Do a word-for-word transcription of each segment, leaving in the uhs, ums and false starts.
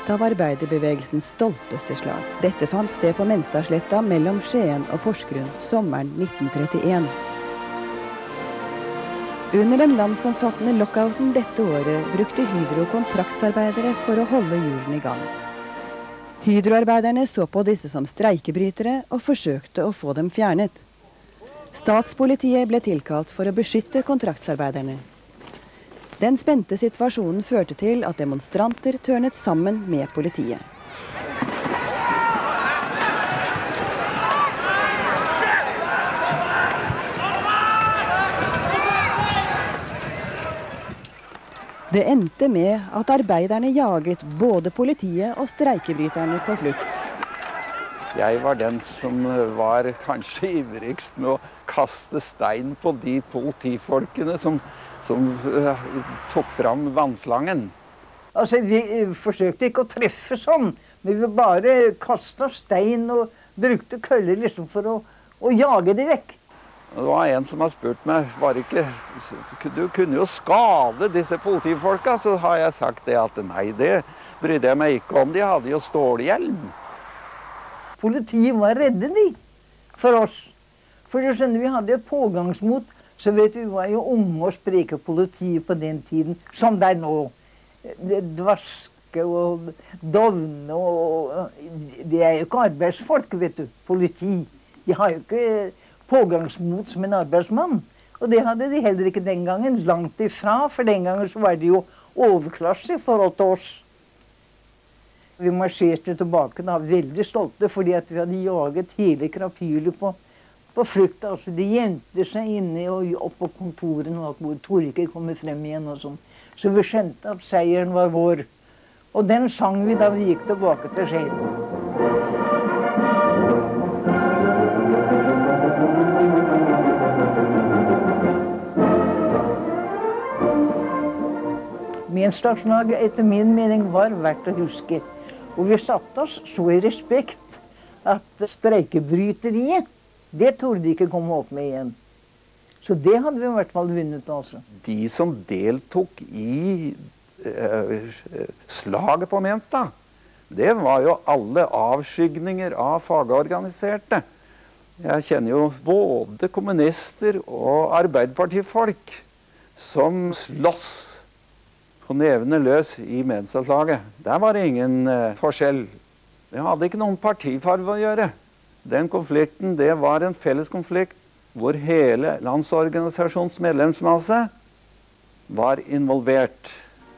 et av arbeiderbevegelsens stolteste slag. Dette fant sted på Menstadsletta mellom Skien og Porsgrunn sommeren nitten trettien. Under den landsomfattende lockouten dette året brukte Hydro kontraktsarbeidere for å holde hjulene i gang. Hydroarbeiderne så på disse som streikebrytere og forsøkte å få dem fjernet. Statspolitiet ble tilkalt for å beskytte kontraktsarbeiderne. Den spente situasjonen førte til at demonstranter tørnet sammen med politiet. Det endte med at arbeiderne jaget både politiet og streikebryterne på flukt. Jeg var den som var kanskje ivrigst med å kaste stein på de politifolkene som som uh, tok fram vannslangen. Altså, vi uh, forsøkte ikke å treffe sånn, men vi bare kastet stein og brukte køller liksom for å, å jage det vekk. Det var en som har spurt meg, var ikke, du kunne jo skade disse politifolka, så har jeg sagt det at nei, det brydde jeg meg ikke om, de hadde jo stålhjelm. Politiet var redde de, for oss. For du skjønner, vi hadde et pågangsmot. Så vet du, vi var jo unge og spreke politiet på den tiden, som det er nå. Dvaske og dovne og... Det er jo ikke arbeidsfolk, vet du, politi. De har jo ikke pågangsmot som en arbeidsmann. Og det hadde de heller ikke den gangen, langt ifra, for den gangen så var de jo overklasse i forhold til oss. Vi marsjerte tilbake da, veldig stolte, fordi at vi hadde jaget hele krapylet på på flukt. Altså, de gjemte seg inne og opp på kontorene, hvor Torike kommer frem igjen og sånn. Så vi skjønte at seieren var vår. Og den sang vi da vi gikk tilbake til Skien. Menstadslaget etter min mening var verdt å huske. Og vi satte oss så i respekt at streikebryteriet det torde de ikke komme opp med igjen. Så det hadde vi i hvert fall vunnet altså. De som deltok i eh, slaget på Menstad, det var jo alle avskygninger av fagorganiserte. Jeg kjenner jo både kommunister og arbeiderpartifolk som slåss på nevene løs i Menstadslaget. Der var det ingen eh, forskjell. Det hadde ikke noen partifarve å gjøre. Den konflikten, det var en felles konflikt hvor hele landsorganisasjons medlemsmasse var involvert.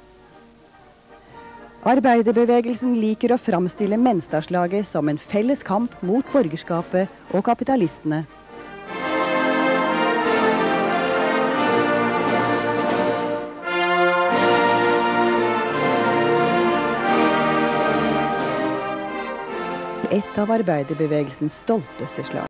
Arbeiderbevegelsen liker å framstille Menstadslaget som en felles kamp mot borgerskapet og kapitalistene. Et av arbeiderbevegelsens stolteste slag.